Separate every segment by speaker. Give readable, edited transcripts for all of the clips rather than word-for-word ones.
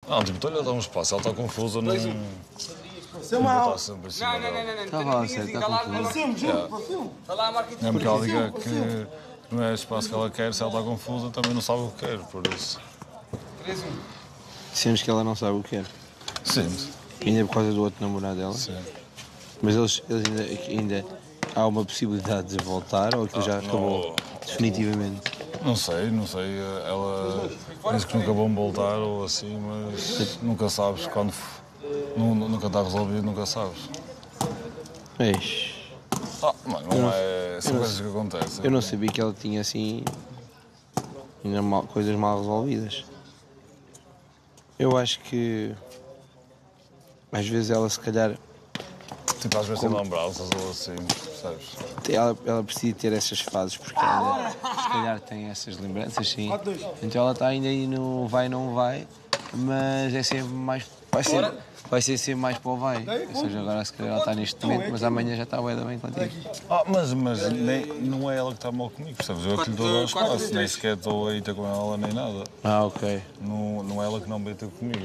Speaker 1: Não, tipo, estou-lhe a dar um espaço, ela está confusa, não...
Speaker 2: Seu mal.
Speaker 1: Está sempre em cima dela.
Speaker 3: Está lá, está confuso.
Speaker 2: Passemos, juro, passemos.
Speaker 1: É porque ela diga que não é o espaço que ela quer, se ela está confusa também não sabe o que quer, por isso...
Speaker 4: 3-1.
Speaker 3: Sentes que ela não sabe o que quer.
Speaker 1: Sim.
Speaker 3: Ainda por causa do outro namorado dela.
Speaker 1: Sim.
Speaker 3: Mas eles ainda há uma possibilidade de voltar ou aquilo já acabou definitivamente?
Speaker 1: Não sei, ela diz que nunca vão voltar ou assim, mas nunca sabes quando... Nunca está resolvido, nunca sabes.
Speaker 3: Mas
Speaker 1: Mano, não é... São coisas que acontecem.
Speaker 3: eu não sabia que ela tinha assim ainda coisas mal resolvidas. Eu acho que às vezes ela se calhar
Speaker 1: Tipo, às vezes tem lembranças ou assim, sabes?
Speaker 3: ela precisa ter essas fases porque ela se calhar tem essas lembranças, sim. Então ela está ainda aí no vai não vai, mas é sempre mais. Vai ser sempre mais para o vai. Ou seja, agora se calhar ela está neste momento, mas amanhã já está bem contigo.
Speaker 1: Mas não é ela que está mal comigo, percebes? Eu aquilo estou a dar espaço, nem sequer estou a ir ter com ela nem nada.
Speaker 3: Ok.
Speaker 1: Não é ela que não veio ter comigo.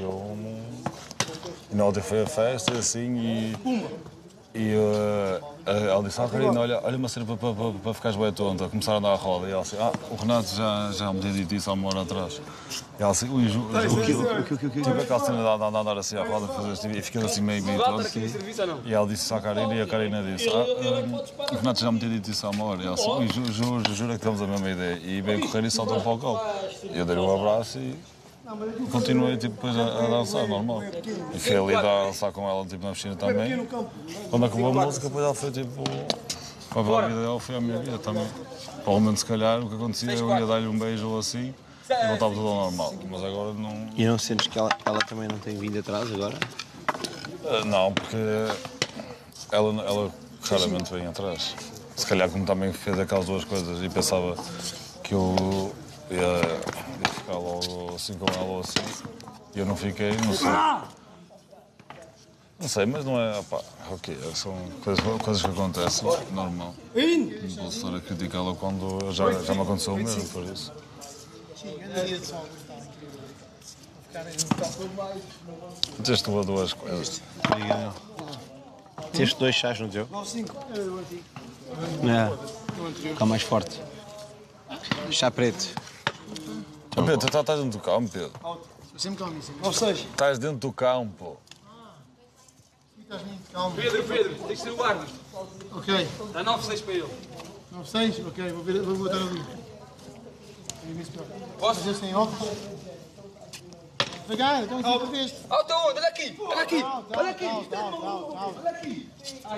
Speaker 1: E na outra foi a festa assim e ela disse, Carina, olha uma cena para ficares bem tonta, começar a andar à roda. E ela disse, o Renato já me tinha dito isso há uma hora atrás. E ela disse, ui, tipo aquela cena de andar assim à roda e ficas assim meio tonto. E ela disse isso à Carina e a Carina disse, o Renato já me tinha dito isso há uma hora. E ela disse, ui, juro que temos a mesma ideia. E veio correr e saltou para o colo. E eu dei-lhe um abraço e continuei tipo, depois a dançar, normal. E fui ali dançar com ela tipo, na piscina também. Quando acabou a música, depois ela foi tipo. A vida dela foi a minha vida também. Provavelmente, se calhar, o que acontecia, eu ia dar-lhe um beijo ou assim e voltava tudo ao normal. Mas agora não.
Speaker 3: E não sentes que ela também não tem vindo atrás agora?
Speaker 1: Não, porque ela raramente vem atrás. Se calhar, como também fez aquelas duas coisas e pensava que eu ia ficar logo assim com ela ou assim. E eu não fiquei, não sei. Não sei, mas não é. Ok, são coisas que acontecem, normal. Não posso estar a criticá-la quando já me aconteceu o mesmo, por isso. Teste uma duas coisas.
Speaker 3: Teste 2 chás no teu? Não. Fica mais forte. Chá preto.
Speaker 1: Pedro, tu estás dentro do campo, Pedro.
Speaker 2: Sempre calmo, sempre. Ou seja,
Speaker 1: Estás dentro do campo.
Speaker 2: estás muito calmo.
Speaker 4: Pedro, tem que ser o árbitro.
Speaker 2: Ok.
Speaker 4: Dá 9-6 para ele.
Speaker 2: 9-6? Ok, vou botar ali.
Speaker 4: Posso?
Speaker 2: Fazer sem óculos. Pegar, então aqui para veste.
Speaker 4: Alta onde? Olha aqui, olha aqui. Olha aqui.
Speaker 2: Olha aqui.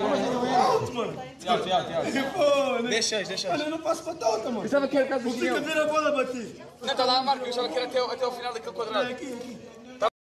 Speaker 4: Tiago. Deixa.
Speaker 2: Olha, eu não passo para tota, mano.
Speaker 4: Pensava que era casa do
Speaker 2: Vou ter que ver a bola bater.
Speaker 4: Não, está lá a marca, eu já quero até ao final daquele quadrado.
Speaker 2: Aqui.